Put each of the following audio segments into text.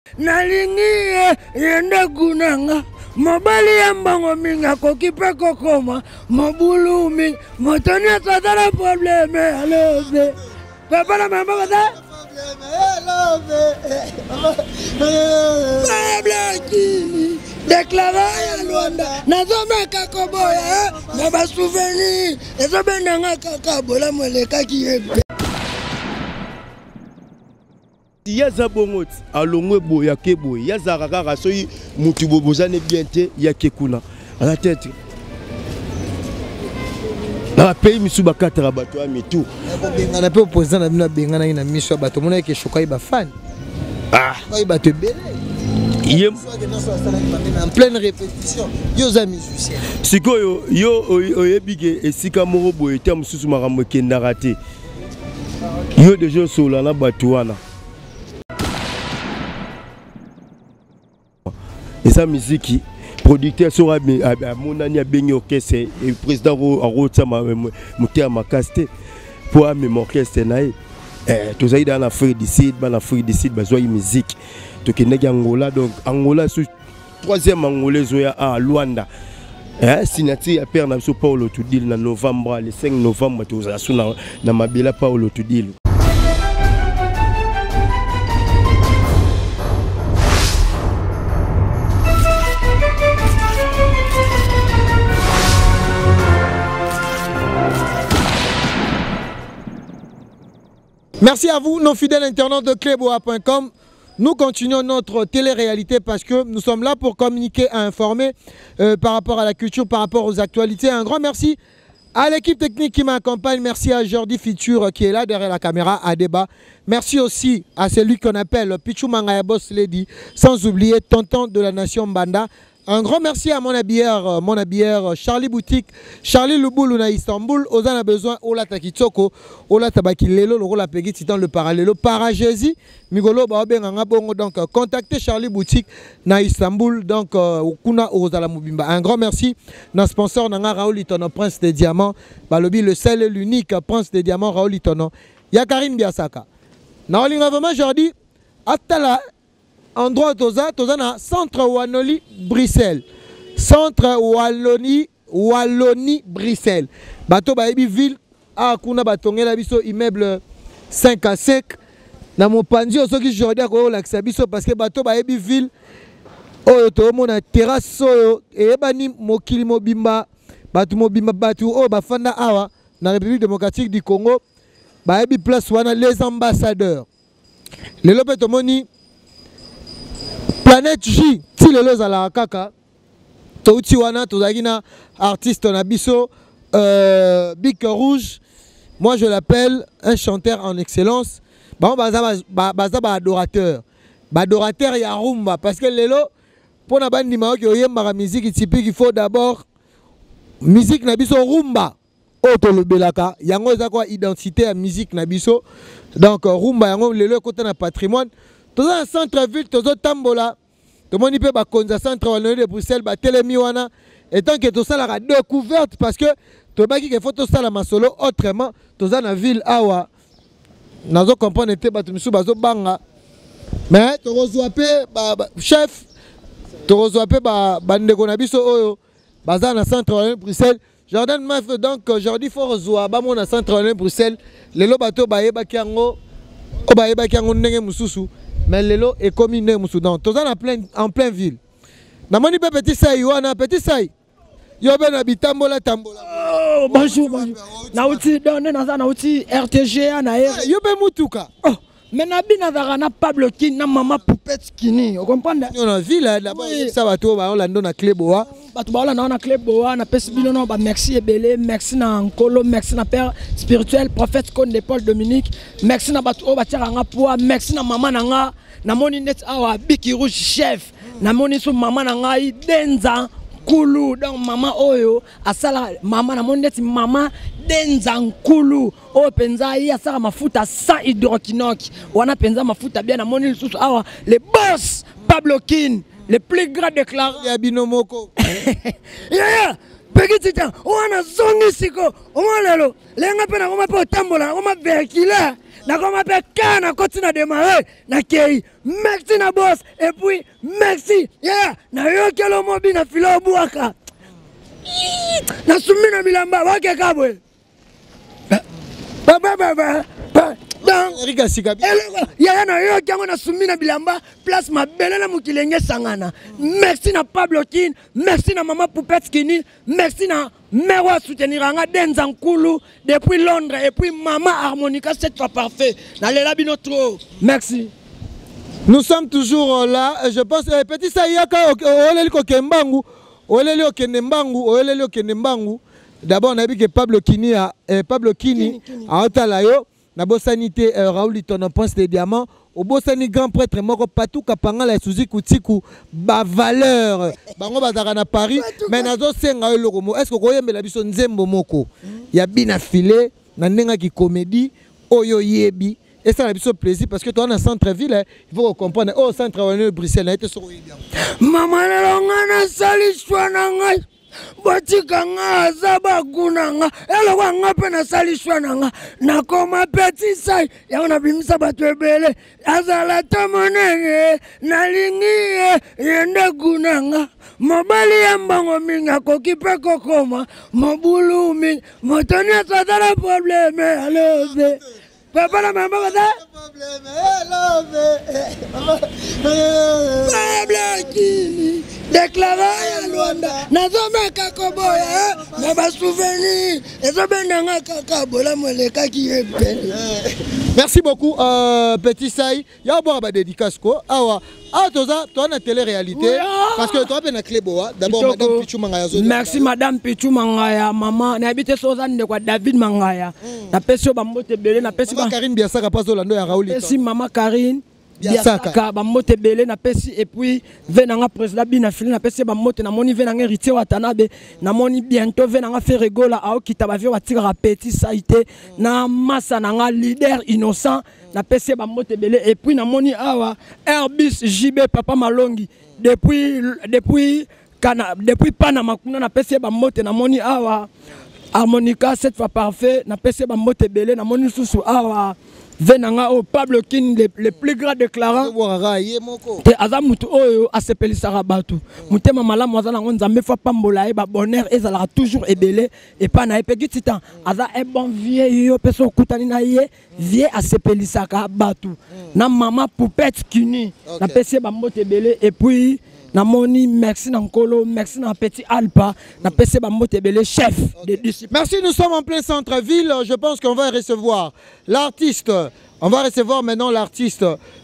nalingi yenda gunanga mobali ya mbango minga kokipe kokoma mobulumi motonia tadala probleme alove papa na mama kada Blaki déclaré à Luanda nazomeka koboya na ba souvenir ezobendanga kaka bola moleka kiebe yaza bongot alongwe boya kebo yaza kaka soyi mutu bobozane bien te yakekuna à la tête na pays misu bakatara bato amitu bengana pe opposant na bino bengana ina miso bato mona ke shokai ba fan ba bato belé en pleine répétition yo za musicien sikoyo yo oyebike esika moko boye te mususu makambo kendaka te yo deja sola na bato wana et sa musique producteur sera à mon ami à Benny Orchestre et président a rota monter à ma caste pour amener mon orchestre naï tous ça dans l'Afrique du Sud besoin de musique donc il y a Angola donc Angola sur troisième Angolais zoya à Luanda signature à père na so Paulo Tudil na novembre le 5 novembre tous ça na mabela Paulo Tudil. Merci à vous, nos fidèles internautes de Cleboa.com. Nous continuons notre télé-réalité parce que nous sommes là pour communiquer et informer par rapport à la culture, par rapport aux actualités. Un grand merci à l'équipe technique qui m'accompagne. Merci à Jordi Fiture qui est là derrière la caméra à débat. Merci aussi à celui qu'on appelle Pichou Mangaya Boss Lady. Sans oublier Tonton de la Nation Banda. Un grand merci à mon habilleur Charlie Boutique, Charlie Louboulou na Istanbul. Ozan a besoin Ola Takitsoko, Ola Tabakilelo, le rôle Peggy dans le parallèle. Paragésie, Migolo Baobenga Bongo. Donc contactez Charlie Boutique na Istanbul. Donc Kuna Ozala Mubimba. Un grand merci. Notre sponsor Nanga Raoul Itono, Prince des Diamants. Balobi le seul et l'unique Prince des Diamants Raoul Itono. Yakarim Biasaka. Naolinga vraiment Jordi. Atala. Endroit toza na centre Wallonie Bruxelles. Centre Wallonie Bruxelles. Bato baebi ville a kuna batongela biso immeuble 5 à 5 na mopanzi osoki Jordi ko lakisa biso parce que bato baebi ville oyo to mona terrasse oyo ebani mokili mobimba batu o bafanda awa na République démocratique du Congo baebi place wana les ambassadeurs. Le lope tomoni Planète J, si le loza la kaka, touti wana, tozagina artiste na biso, Big Rouge, moi je l'appelle un chanteur en excellence. Bon, baza adorateur. Adorateur ya rumba, parce que lelo, pour na bandi mao ki oyemba musique typique, il faut d'abord musique na biso rumba. Oto le belaka, yango eza quoi identité à musique na biso. Donc rumba yango lelo côté na patrimoine. Tout un centre-ville, tout un tambola. Tout le monde peut bakonza centre Wallonie de Bruxelles, telemi wana. Et tant que tout ça la découverte parce que tout baki que faut tout ça la masolo autrement, tout ça na ville awa. Nazo comprendre te batu misu bazo banga. Mais to rezoapé chef, to rezoapé bandeko na biso oyo. Baza na centre Wallonie de Bruxelles. Jordan Maf donc aujourd'hui faut rezoa ba mon centre Wallonie de Bruxelles. Lelo bato baeba kiango. O baeba kiango ndenge mususu. Mais lelo est comme une Soudan. Tous en plein ville. Namoni pe petit say wana petit say. Yo ben habitambola tambola. Oh bonjour. Nauti donne na uti RTG na yo be mutuka. Oh mais nabina na Pablo Kin na mama poupette kini. Vous comprenez? Yo na ville là-bas ça va to ba Orlando na Cleboa. Batu ba na Cleboa na pesi bino no ba merci ebele, merci na Nkolo, merci na père spirituel prophète Konde Paul Dominique, merci na batu o ba tiranga poa, merci na mama nanga na moni net awa Big Rouge chef, na moni so mama nanga I Denza Kulu donc mama oyo asala mama na moni net mama Denza Nkulu o penza ya sala mafuta sans hydroquinoque wana penza mafuta bien na moni susu awa le boss Pablo Kin le plus grand déclarant ya binomoko ya Pegitita, on a zongi siko, on a lelo, lenga pena on m'a pas tambola, on m'a véhicule, nakoma pe kana koti na démarrer na kei merci na boss et puis merci yeah na yo kelo mobi na filo buaka na sumina bilamba wake kabwe ba Erika Sikabi. Ya na yo kango na sumina bilamba place mabele na mukilenge sangana. Merci na Pablo Kin, merci na Maman Poupette Kini, merci na Mewa soutenir anga Denza Nkulu depuis Londres et puis Maman Harmonica cette fois parfait. Na lela bino trop. Merci. Nous sommes toujours là, je pense petit Sayaka oleli ko Kembangu, oleli o Kenembangu, oleli o Kenembangu. D'abord on a vu que Pablo Kini a otalayo. Na bosanité Raoul Liton Prince de Diamant au bosani grand prêtre moko patou kapanga la Suzy Koutikou ba valeur bango bazaka na Paris mais nazo senga lokomo est-ce que koyembela biso nzembo moko ya bina filé na ndenga ki comédie oyo yebi et ça na biso plaisir parce que toi na centre ville il faut comprendre au centre de Bruxelles na été sur maman na sali shwana ngai botika nga zaba gunanga elo kwa nga pe na salishwa nanga nakoma petit sai ya ona bimisa batu ebele azala tomonenge nalingi yende gunanga mobali ya mbango minga kokipe kokoma mobulumi motoni atadala probleme alobe papa na mama bata probleme déclaré à Luanda, Nazome Kakoboya, Naba souvenir, et ça benanga Kakabola Moleka qui est belle. Merci beaucoup, Petit Saï. Il y a un peu dédicace quoi. Ah, toi, tu as une télé-réalité. Parce que tu as une clé boa. D'abord, Madame Pichou Mangaya. Merci, Madame Pichou Mangaya. Maman, n'habite Sozane de quoi David Mangaya. Na pesio bambote belé, na pesio. Karine Biasaka passe au lando à Raoul. Merci, Maman Karine. Biasaka bamote belé na pesi et puis venanga président bina fili na pesi bamote na moni venanga héritier Watanabe na moni bientôt venanga faire rigola ao kitaba vie watira petit saité na massa nanga leader innocent na pesi bamote belé et puis na moni awa Airbus JB papa Malongi depuis Panama kuna na pesi bamote na moni awa Harmonica cette fois parfait na pesi bamote belé na moni susu awa venanga au Pablo Kin le plus grand déclarant te azamutu oyo asepelisaka batu mutema malamu azana nzambe fa pambola e ba bonheur ezala toujours ebele et pas na epeki titan aza e bon vieux yo peso kutani na ye vieux asepelisaka batu na Maman Poupette Kini na pesi ba mbote ebele et puis na moni merci na Nkolo, merci na Petit Alpa, na PC Bambotebele, chef de disciples. Merci, nous sommes en plein centre-ville. Je pense qu'on va recevoir l'artiste. On va recevoir maintenant l'artiste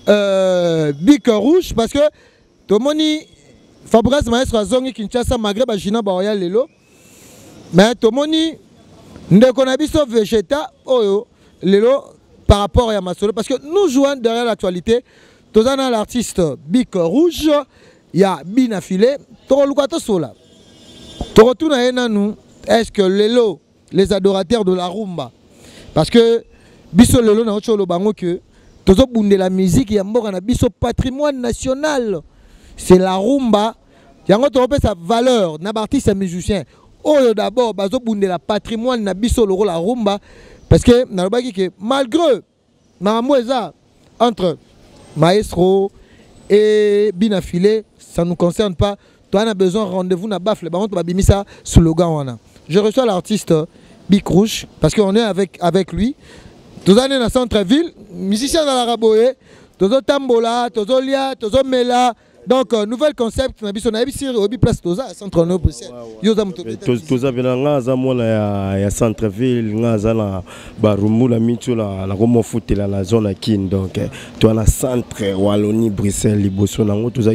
Bic Rouge parce que Tomoni Fabrice Maestro Azongi Kinshasa Maghreb Agina Baoya Lelo. Mais Tomoni Ndekonabiso Vegeta Oyo Lelo par rapport à Masolo parce que nous jouons derrière l'actualité. Tous en l'artiste Bic Rouge. Il y a Bina Filé, Torolukato Sola. Torotuna nous, est-ce que les adorateurs de la rumba, parce que Biso Lelo na Ocholo Bango que Tozo Bunde la musique, il y a un Biso patrimoine national. C'est la rumba. Il y a un sa valeur, n'a artiste musicien. Oh d'abord, Bazo Bunde la patrimoine na Biso Loro la rumba, parce que malgré Maramoueza entre Maestro et Bina Filé, ça ne nous concerne pas. Toi, on a besoin de rendez-vous na bafle. Par contre, on va bimer ça sous le gant. Je reçois l'artiste Bic Rouge parce qu'on est avec lui. Tous les dans le centre-ville, musicien dans la Raboé, tous les tambola, tous les lia, tous les mela. Donc, nouvel concept, on a vu au place tous les centre de Bruxelles. Tous les venants, il centre-ville, il y a la Barumou, la Mitu, la Romo Foot, la zone Kin. Donc, tu as la centre Wallonie, Bruxelles, Liboso, tous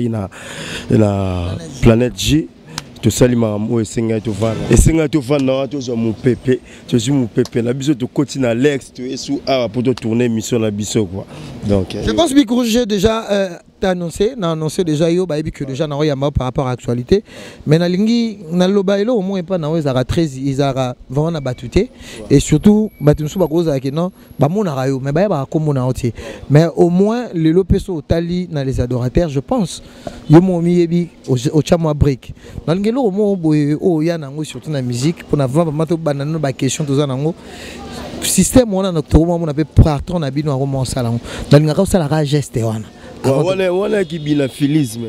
la planète J. Tu salis ma mou et singa tu vas. Et singa tu vas non, tu es mon pépé, tu es mon pépé. La biso tu continues à l'ex, tu es sous A pour te tourner mission la biso quoi. Donc. Je pense Bic Rouge j'ai déjà annoncé déjà yo ba que déjà na yama par rapport à l'actualité. Mais na lingi na lobailo au moins pas na ezara 13 izara vraiment na batute et surtout batumsu ba goza ke non ba mona rayo mais ba komona oti. Mais au moins le lopeso tali na les adorateurs je pense yo mo miyebi au chamwa break. Na lingi lo mo boye o ya nango surtout na musique pour na vendre mato banano ba question to za nango système on a notre on a partout on a bien on ça là dans le cas ça la geste on a qui binaphilisme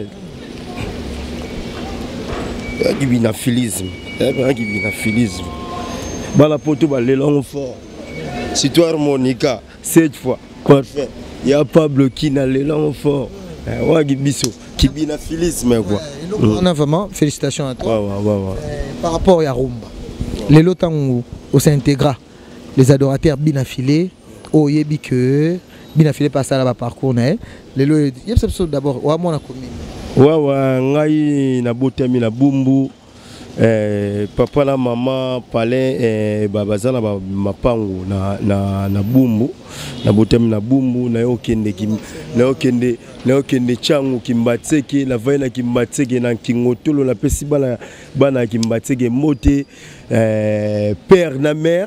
qui binaphilisme bala poto ba l'élan fort si toi harmonica cette fois parfait il y a Pablo qui n'a l'élan fort ouais qui biso qui binaphilisme quoi on a vraiment félicitations à toi ouais. Par rapport à rumba les lots où s'intégra les adorateurs binafilés au yebi que binafilé par ça là parcours né les lots yep c'est d'abord wa moi na commune ouais ngai na botami na bumbu papa na maman palin babazana ba mapango na bumbu na botami na bumbu na okende changu kimbatseke na vaina kimbatseke na kingotolo na pesi bana kimbatseke mote père na mère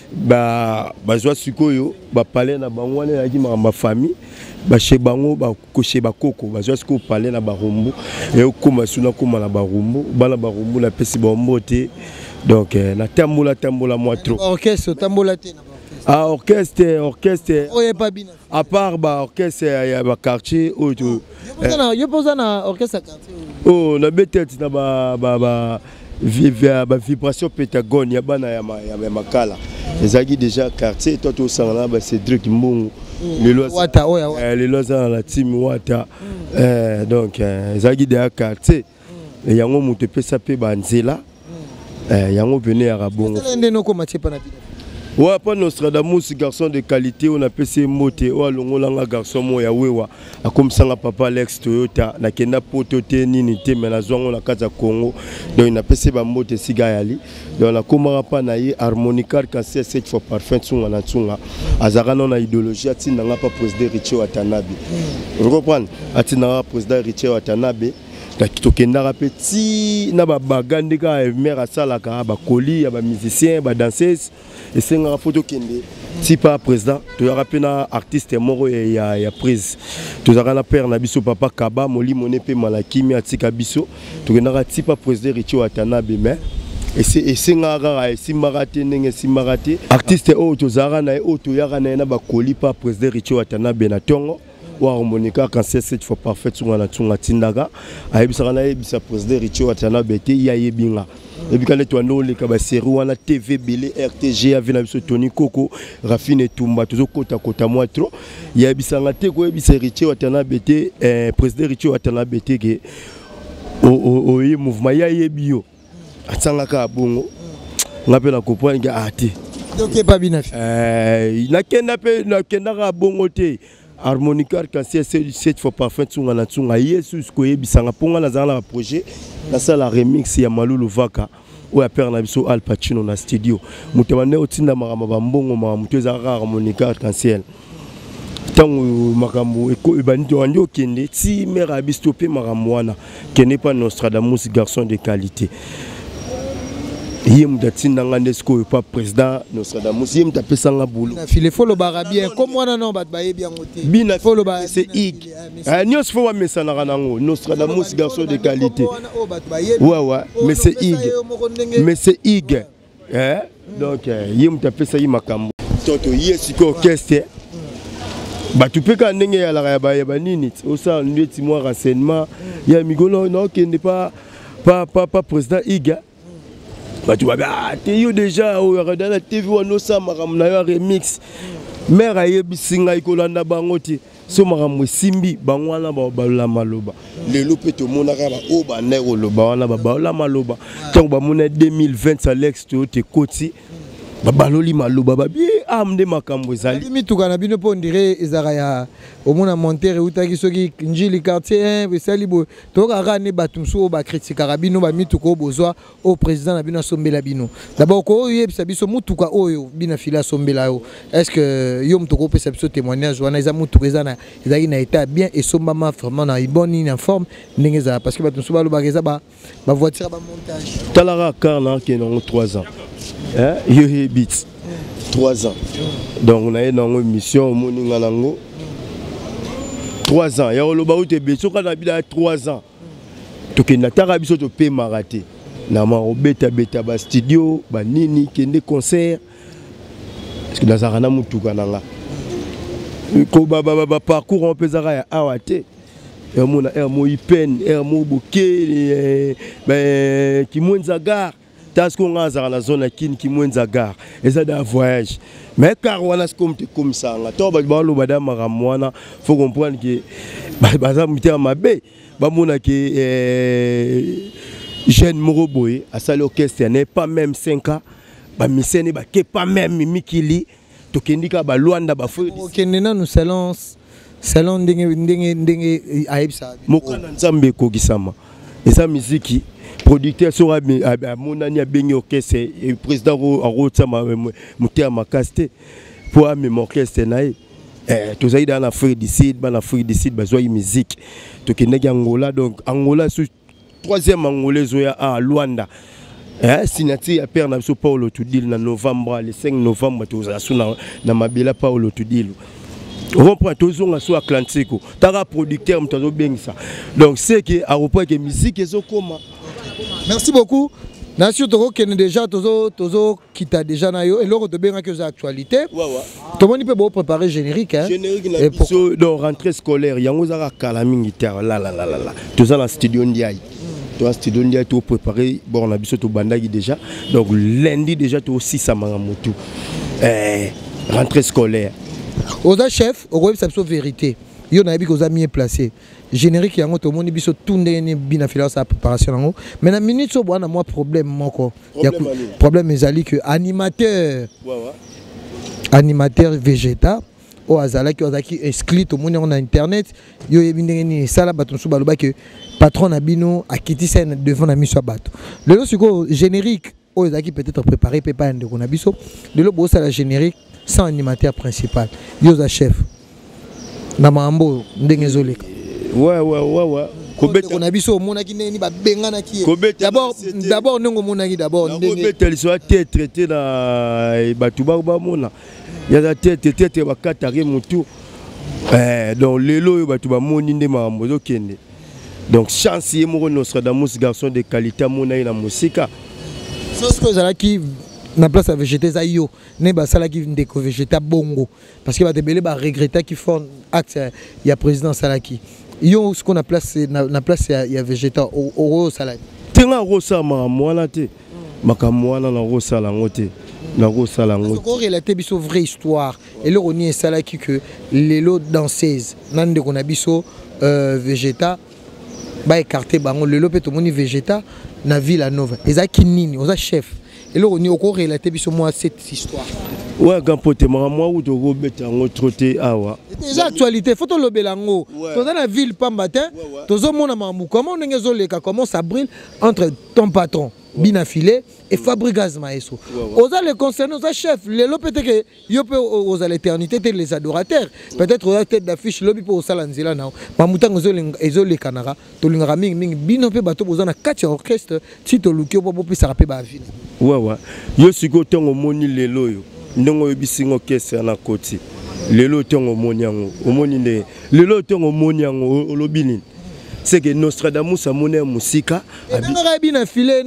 bazwa sikoyo palin na bango na ki ma famille chez bango koche bakoko bazwa sikoyo palin na barumbu et okoma suna koma na barumbu bana barumbu na pesi bombote donc na tambola moi trop orchestre tambola te na orchestre oye pas bien à part orchestre ya ba quartier auto yo posa na orchestre quartier oh na betete na ba vibration pétagone ya bana ya makala ezaki déjà quartier toi to sangana ba Cédric Mbongo les lois dans la team wata donc ezaki déjà quartier et yango muto pesa pe banzela yango venir à Rabongo ouais pas Nostradamus garçon de qualité on a pc moté o alongolanga garçon moya wewa akomsanga papa Alex Toyota na kenda poto te nini te mais na zongo na kaza Congo donc na pc ba moté sigayali donc na komara pa na ye harmonicar cancer 7 fois parfait tsunga na tsunga azaka non na idéologie atina nga pa président Richard Watanabe vous comprenez atina président Richard Watanabe la kitokenda petit na ba bagande ka mère asala ka ba koli ya ba musicien ba danseuse et c'est une photo kende si pas président tu y aura pena artiste moro ya prise tu aura na père na biso papa Kaba moli monepe malakimi atika biso tu kenda ti pas président Richard Watanabe mais et c'est ngara si marate ndenge si marate artiste o to zara na o to yara na ba koli pas président Richard Watanabe na tongo wa harmonica cancer 7 fois parfait tsunga na tsunga tindaga ayebisaka na yebisa président Richard Watanabe te ya yebinga et puis quand tu as les série wana TV Belé RTG avec na biso Tony Koko Rafine Tumba toujours kota moi trop yebisanga te ko yebisa Richard Watanabe te président Richard Watanabe te ke o mouvement ya yebio atsanga ka bongo ngape na comprendre que ati donc pas bien na kenda ka bongo te harmonicar cancer 7 fois parfait tsunga na tsunga yesu ko yebisanga ponga na zala projet na sala remix ya Malulu Vaka o ya père na biso Al Pacino na studio mutemane otinda makamba bambongo mutu za harmonicar cancer tango makambo eko banito andi kende ti mère abisto pe makambo wana kene pas Nostradamus garçon de qualité yem datinda ngande sko pas président Nostradamus yem tapesanga boulot il faut le barabien comme wana non bat baye bien côté bina faut le bar c'est ig nyos faut wa mesana kanango Nostradamus garçon de qualité ouais mais c'est ig donc yem tapesa yi makambo toto yesiko orchestre tu peux quand ndenge ya la ba nini au ça ndeti moi renseignement ya migolo non qui n'est pas président ig tu vas bien déjà au dans la TV on ça maramna remix mère ayebisinga ikolanda bangoti so maramwe simbi bangwana ba la maloba le lope to monaka ba o ba nero loba wana ba la maloba tant ba mona 2020 Alex to te koti babaloli maloba ba bien amde makambo ezali mituka na bino po ndire ezaka ya omona montere utaki soki njili quartier besali bo to ka ne batumso ba critique bino ba mituko bozwa au président na bino sombela bino d'abord ko yebisa biso mutuka oyo bina fila sombela yo est-ce que yo mutoko pesa biso témoignage wana eza mutuka eza na ezaki na état bien et sombama vraiment na bonne en forme ndenge za parce que batumso ba lo ba keza ba voiture ba montage talara karna qui ont 3 ans yo beats 3 ans donc on a une mission moninga nango 3 ans ya oloba ute beso kana bila 3 ans tokenda taka biso to pe maraté na ma obeta ba studio ba nini kende concert parce que nazaka na mutuka nanga ko ba parcours on peut zaka ya awate mona mo ipen mo boke qui mwenza gare parce qu'on a dans zone qui mwenza gare et ça d'un voyage mais car on a comme ça to ba lo badam maramwana faut comprendre que baza muter mabe ba mona que jeune moroboy à ça l'orchestre n'est pas même 5 ans ba misene ba ke pas même mikili to kendika ba Luanda ba fo okendena nous salon ndenge aibsa mokana nzambe ko gisama et ça musique producteur sera monani bengi orchestre et président arotsa muter makaste pour même orchestre nae tous aïda en Afrique du Sud besoin de musique to kendeki Angola donc Angola sous troisième angolais zoya à Luanda signature à Père Nabso Paulo Tudil en novembre, le 5 novembre, tous à Suna, dans Mabila Paulo Tudil. On reprend toujours à soi Atlantique. Tara producteur, m't'as bien ça. Donc c'est que à reprend que musique est comment. Merci beaucoup. Nation Toro qui est déjà tozo qui t'a déjà nayo et l'autre de bien que actualité. Tout le monde peut beau préparer générique hein. Générique dans rentrée scolaire, yango zara kalamingi terre là. Tout ça dans studio Ndiaye. Toi studio Ndiaye tout préparé bon on a biso to bandagi déjà. Donc lundi déjà tout aussi ça mangamotu. Rentrée scolaire. Oza chef, au web ça vérité. Yo na bi ko za mieux placé. Générique yango to moni biso tunde ni bina fila sa préparation nango. Mais na minute so bwana moi problème moko. Ya problème ezali que animateur végétal o azala ki ozaki exclu to moni on internet yo yebindenge ni sala bato so baloba que patron na bino akiti ça devant na miso bato. Le siko générique o ezaki peut-être préparé pe pas ndeko na biso. Le bo ça la générique sans animateur principal. Yo za chef. Na mambo ndenge zoleka. Ouais. On a biso monaki neni ba bengana ki. D'abord ndenge monaki d'abord ndenge. Kobeta soit traité na batuba ba mona. Ya za tete ba katare mutu. Donc lelo batuba moni nde mambo zokende. Donc chance yemo Nostradamus garçon de qualité mona na musika. Ce que ça qui na place à végéter ça yo ne ba sala qui ndeko végéta bongo parce que ba tebele ba regretter qui font acte il y a président Salaki yo ce qu'on a placé na place il y a végéta au Salaki tenga rosa mwana te makamwana na rosa la ngote na rosa la ngote ko relater biso vraie histoire et le roni Salaki que les lots danseuses nan de qu'on a biso végéta ba écarter bango le lot peut moni végéta na Villa Nova ezaki nini oza chef. Et là, on est au cours de la télévision, moi, cette histoire. Ouais, quand tu es moi, ou tu es en troté, awa. C'est l'actualité, il faut que tu le belango. Tu es dans la ville, pas matin, tu es au monde à Mamou. Comment ça brille entre ton patron, Binafilé, et Fabrigaz Maesso. Aux les concernés, aux chefs, les lots peut-être que yo peut aux l'éternité, les adorateurs. Peut-être aux têtes d'affiche, lobby pour Salanzila. Mamoutan aux les Canara, tu l'as ming, binope bateau, aux en a 4 orchestres, si tu l'as pour plus à la ville. Ouais. Yo suis content au moni les loyaux. Non, bisingo caisse à la côté. Les lots au moniango, au monine. Les lots au moniango, au lobinin. C'est que Nostradamus a monnaie musika. Nostradamus,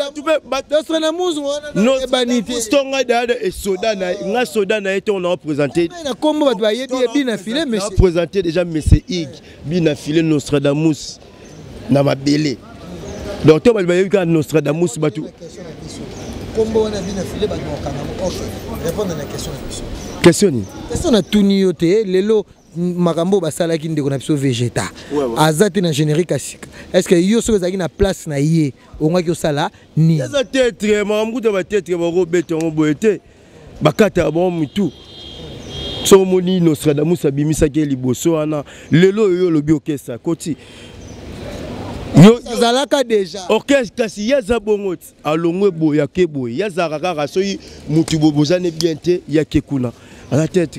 et Soda n'a été on a présenté. On a présenté déjà M. Ig, Binafilé Nostradamus, n'a ma belé. Donc, tu vas Nostradamus, Batou. Comment on a Binafilé, répondre à la question. Question à tout nioté, les lots. Makambo basala ki ndeko na biso végéta azate na générique asika est-ce que yo so zaki na place na yé ongaki osala ni ya tête makambo ta ba tête ba ko betongo boete bakata bon mutu so moni Nostradamus abimisa ke liboso ana lelo yo lobi orchestre koti yo zalaka déjà orchestre kasi yaza bongo alongwe boya ke boya yaza kaka so mutu bobozane bien te ya ke kuna ala tête.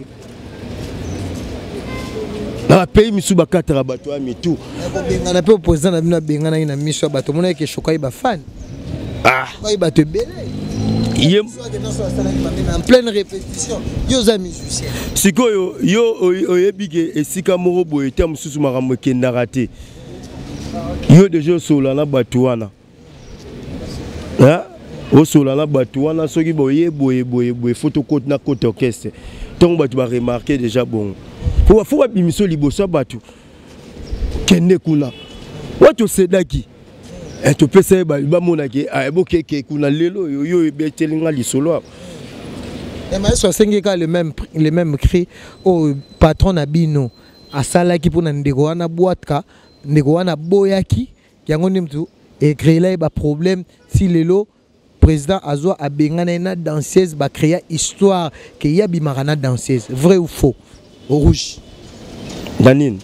Dans le pays, je suis à 4 bateaux à tout. On a pu opposer à la Bengana et à Michel Bateau. On a été choqué par fan. Il va te bêler. En pleine répétition. Yo amis musiciens. Si yo ebige et si kamoro boy terme sous marambo kenda raté. Yo déjà sur la bateau ana. au solana batu wana soki boye photo côte na côte orchestre donc batu ba remarquer déjà bon faut ba bimiso liboso batu kende kuna watu sedaki to pesa ba mona ke bokeke kuna lelo yo betelinga lisolo. Et maestro sengeka les mêmes cris au patron Nabino à salaki pour ndeko wana boatka ndeko wana boyaki yango nimtu et créer là ba problème si lelo président azwa abengana na danseuse ba créer histoire que ya bimarana danseuse vrai ou faux au rouge danine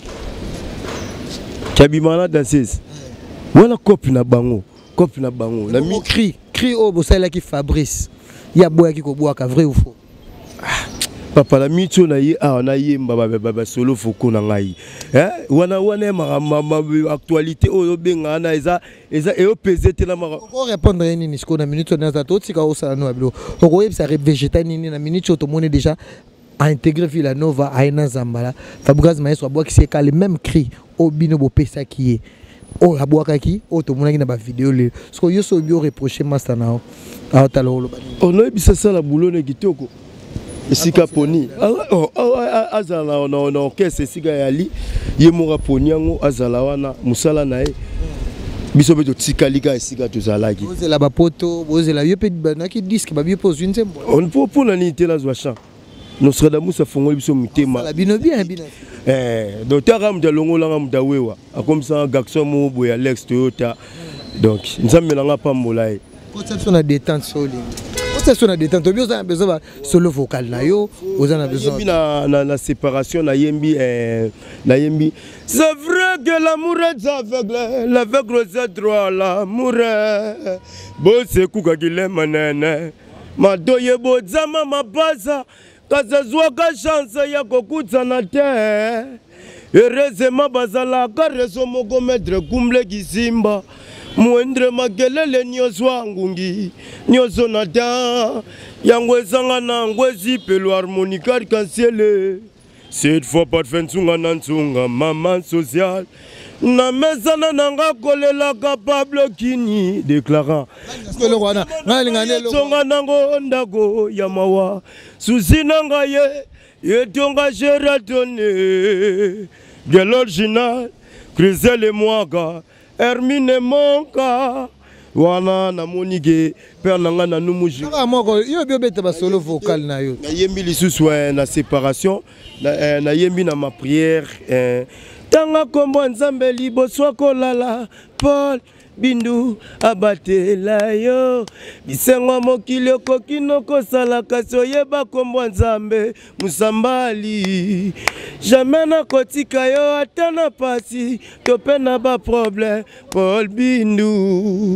kabimana danseuse wana copie na bango na mi cri au bosala ki Fabrice ya boyaki ko boaka vrai ou faux papa la mito na ye na yemba ba solo foko na ngai wana ma actualité o benga na eza e o pesete na mara ko répondre nini siko na minute na za totika o sala no ablo ko yebisa végétal nini na minute to mone déjà a intégré Villanova a ina Zambala Fabrice Maestro boa ki c'est les mêmes cris au bino bo pesa qui est o aboaka ki o to mona ki na ba vidéo le siko yo so bio reprocher master na o talo lo bani ono ebisa sala boulot ne kitoko esika poni azala na orchestre esika yali ye mora poni yango azala wana musala na ye biso beto tikalika esika tozalaki ozela bapoto ozela yo pe banaki disque ba bio pose une tempo on peut pour la nité la zwa Nostradamus a fongoli biso mutema la bino bien docteur ram de longola ngam dawewa comme ça garçon mo boya Alex Toyota donc nzambe nanga pambola e conception na détente soli conception na détente bio ça besoin solo vocal na yo ozana besoin na séparation na yembi c'est vrai que l'amour est aveugle l'aveugle c'est droit l'amour bosse kuka kilema nene madoye bozama mabaza kazazwa ka chance ya kokutana te heureusement bazalaka reso moko maître kumble kisimba muendre makelele nyozwa ngungi nyozo na ta yango ezanga na ngwezi pelo harmonica arc-en-ciel cette fois parfait nsunga na nsunga maman social na mezana nanga kolela capable kini déclarant songa nango ndako ya mawa susi nanga ye tonga Geratone de l'original Crisel et Mwaga Hermine Monka wana na monike père nanga na numuji moko yo bio beta ba solo vocal na yo na yembi lisusu na séparation na yembi na ma prière tanga kombo nzambe liboso kolala Paul Bindu abatela yo bisengo mokili okokino kosala kasi oyeba kombo nzambe musambali jamais na kotika yo ata na pasi to pe na ba problème Paul Bindu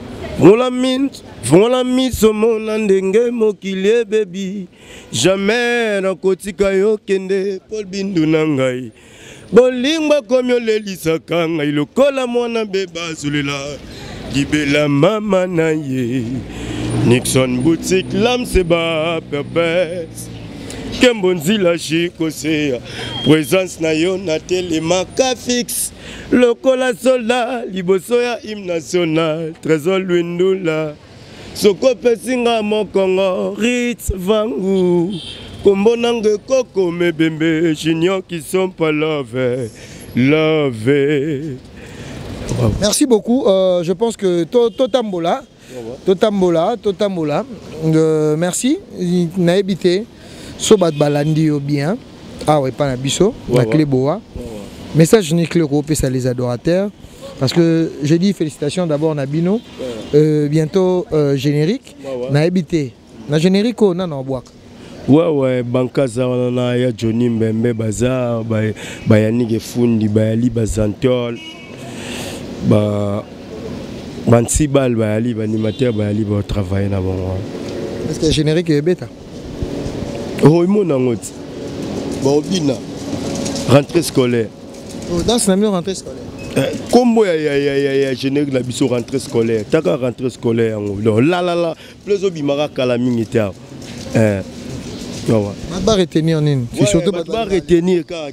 Vola miso mona ndenge mokili bebi jamais na kotika yo kende Paul Bindu na ngai Bolingwa komyo lelisaka ngai lokola mwana beba zulela libela mama na ye Nixon boutique lam seba purpose Kembonzila chikosea présence na yo na telemaka fixe lokola soldat liboso ya hymne national trésor lwindula soko pesinga mokongo Ritz Vangu Kombo nange koko mebembe junior qui sont pas love. Merci beaucoup. Je pense que Totambola. Merci. Na habité. Sobat balandi bien. Ah ouais, pas na biso. Na clé boa. Message unique le groupe ça les adorateurs. Parce que je dis félicitations d'abord Nabino. Bientôt générique. Na habité. Na générique non boak. Ouais, bankaza na ya Johnny Mbembe baza bayanike fundi bayali bazantol bansibal bayali animateur bayali ba travailler na bon. Est-ce que générique est bêta? Oh mon ngoti. Bobina. Rentrée scolaire. Oh dans ce même rentrée scolaire. Combo ya générique la biso rentrée scolaire. Taka rentrée scolaire ngo. La plus obimara kala mingita. Badba retenir nini? C'est surtout badba retenir car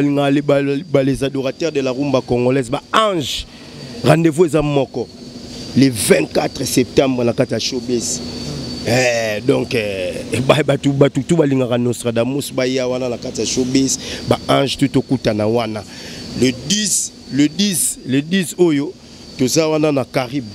les adorateurs de la rumba congolaise ba ange rendez-vous za moko le 24 septembre na kata showbiz. Donc tout balingaka Nostradamus ba ya wana na kata showbiz ba ange tout okuta na wana le 10 oyo toza wana na Karibu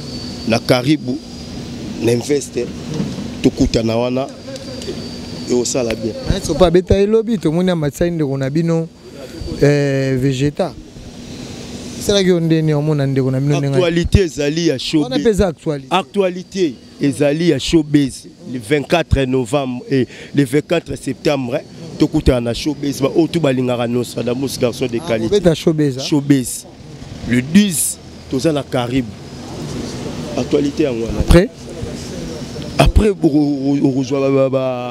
na investeur tokuta na wana et au sala bien so pas beta lobby to mona matsainde kona bino végéta c'est là que on ndeni omona ndeko na bino ndenga actualité ezali ya showbiz on appelle ça actualité ezali ya showbiz le 24 novembre et le 24 septembre tokuta na showbiz ba otu balingaka Nostradamus garçon de qualité showbiz le 10 toza na Karibu actualité en wana après on rejoint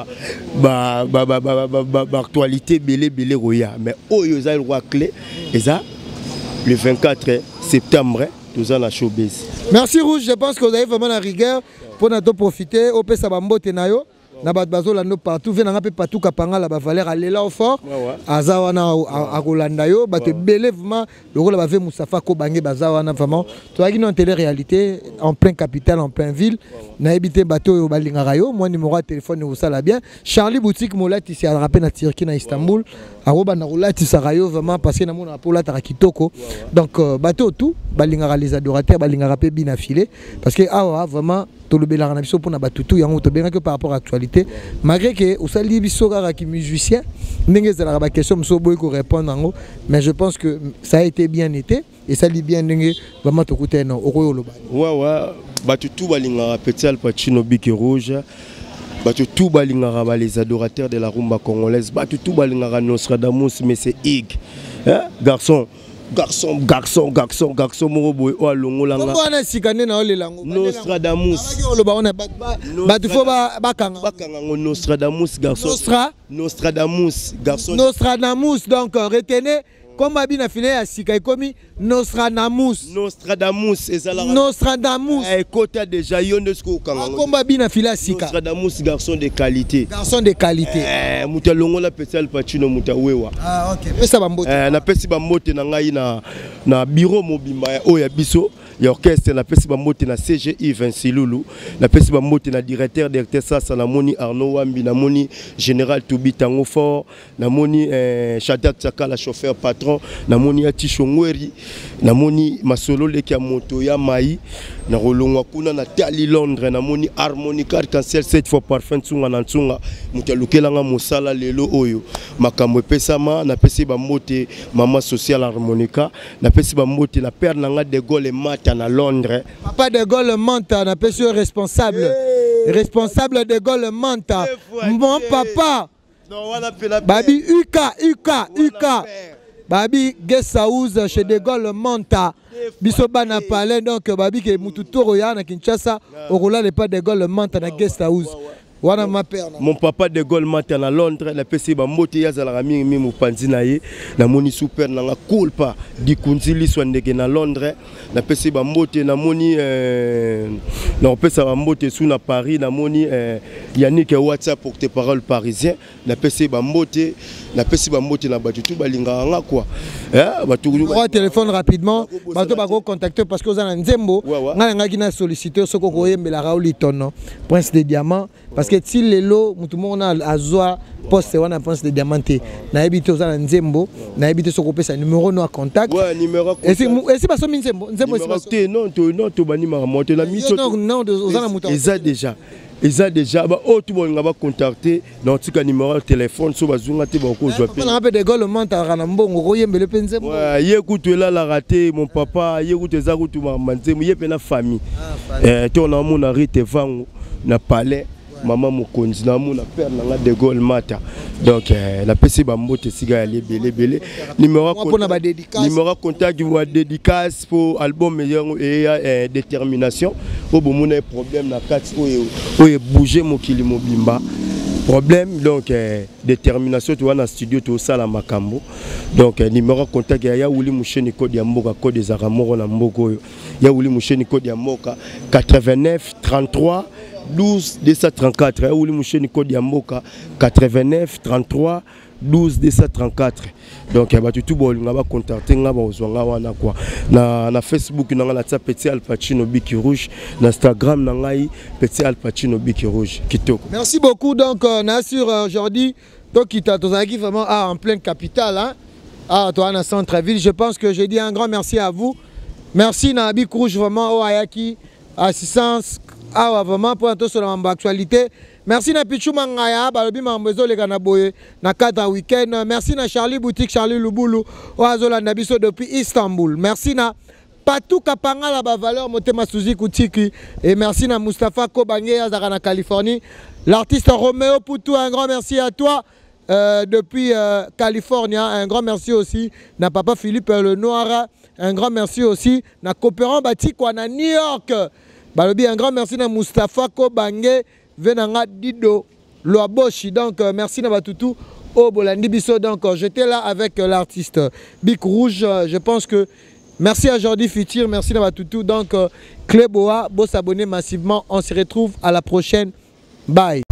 actualité belé roya mais oyo za le roi clé et ça le 24 septembre nous allons la showbiz. Merci Rouge, je pense que vous avez vraiment la rigueur pour nous profiter au pesa bambote nayo na bat bazola no partout vient na partout kapanga la ba valeur aller là au fort azawana a Rolanda yo ba te belé vraiment le rôle ba ve Moustapha ko bangé bazawana vraiment to a une télé-réalité en plein capital en plein ville na habité bateau yo balingaka yo moi numéro de téléphone vous ça là bien Charlie boutique molati ici à rappel na Turquie na Istanbul aroba na rolati sarayo vraiment parce que na mona pola ta kitoko donc bateau tout balingaka les adorateurs balingaka pe bien affilé parce que ah vraiment tout le belanga na biso pour na batutu yango to benga que par rapport à l'actualité malgré que au sali biso kaka ki musicien ndenge za la question mso boy ko répondre ngo mais je pense que ça a été bien été et ça lit bien ndenge vraiment to kuté no okoyo lo ouais batutu balingaka petit Al Pacino Bic Rouge batutu balingaka les adorateurs de la rumba congolaise batutu balingaka Nostradamus mais c'est Ig garçon morobo o alongolanga ngwana sikane na olelango Nostradamus batu fo bakanga Nostradamus garçon Nostradamus donc retenez comme abina file ya sika komi Nostradamus ezala Nostradamus kota déjà yondesko kanga comme abina file ya sika Nostradamus garçon de qualité muta longola petit Al Pacino muta wewa OK pesa bambote na pesi bambote na ngai na bureau mobimba oya biso ya orchestre na pesi bambote na CGI Vinci Lulu na pesi bambote na directeur sasa na moni Arnaud Wambi na moni général Toubi Tango Fort na moni Shadat Sakala chauffeur patron na moni Atisho Ngweri na moni Masolo leki ya moto ya mai na rolongwa kuna na Tali Londres na moni harmonica arc-en-ciel 7 fois parfum tsunga na tsunga mutalukelanga mosala lelo oyo makambo pesama na pesi bambote mama social harmonica na pesi bambote na père nanga de Gaulle mata na Londres papa de Gaulle manta na pesi responsable de Gaulle manta mon papa babi UK babi guest house chez de Gaulle manta biso bana palais donc babi ke mututoro ya na Kinshasa okola le pas de Gaulle manta na guest house wana ma père mon papa de Gaulle mata na Londres la pesi ba mbote ya zala mingi mupanzi na ye na moni super na nga culpa di kunzili swandeke na Londres na pesi ba mbote na moni na pesa ba mbote sous na Paris na moni Yannick WhatsApp pour tes paroles parisiens na pesi ba mbote na batutu balinga nga quoi batu ko téléphone rapidement bato ba ko contacter parce que vous en nzembo nga nga kina solliciter soko ko yembela Raoul Tono Prince des Diamants parce que si lelo mutu mona azwa poste wana Prince des Diamants na habité aux en nzembo na habité soko pesa numéro no contact numéro et si pas so nzembo non to bani ma monte na miso non aux en mutu Ils déjà ba tout bon va contacter dans tika numéro de téléphone so bazunga te ba ko joie pe on appelle de Gaulle manta kana mbongo ko yembele penze ouais yekutu la raté mon papa yekutu za kutu manze yepe na famille to na mona rite vangu na palais maman mokonzi na mona père na de Gaulle mata donc la pesi ba mbote siga ya belé numéro contact ou dédicace pour album meilleur et détermination au bon problème na kati oye bouger mokili mobimba problème donc détermination tu vois dans studio tu ça la makambo donc numéro contact ya wuli musheni code ya mboka code des aramoro na mboko ya wuli musheni code ya mboka 89 33 12 234 ou le moucheni code ya mboka 89 33 12 234. Donc il y a tout bon on va contacter nga ba ozwanga wana quoi. Na Facebook na la Petit Al Pacino Biki Rouge, na Instagram na ngai Petit Al Pacino Biki Rouge kitoko. Merci beaucoup. Donc on a sur aujourd'hui donc qui t'a vraiment en pleine capitale hein. Ah toi en centre-ville, je pense que j'ai dit un grand merci à vous. Merci na Biki Rouge vraiment au Ayaki assistance ah vraiment pour tout sur l'actualité. Merci na Pichou Mangaya, balobi mambezo le kanaboye na cadre week-end. Merci na Charlie Boutique, Charlie Lubulu, oazola nabiso depuis Istanbul. Merci na Patou Kapanga la ba valeur motema Suzy Koutiki et merci na Mustafa Kobange azaka na Californie. L'artiste Roméo Poutou, un grand merci à toi depuis Californie. Un grand merci aussi na Papa Philippe Le Noir. Un grand merci aussi na Coopérant Batikwa na New York. Balobi un grand merci na Mustafa Kobange. Venanga Dido Loaboshi. Donc merci Nabatoutou au Bolandi Bisso. Donc j'étais là avec l'artiste Biki Rouge. Je pense que merci à Jordi Futur, merci Nabatoutou. Donc Clé Boa, beau s'abonner massivement. On se retrouve à la prochaine. Bye.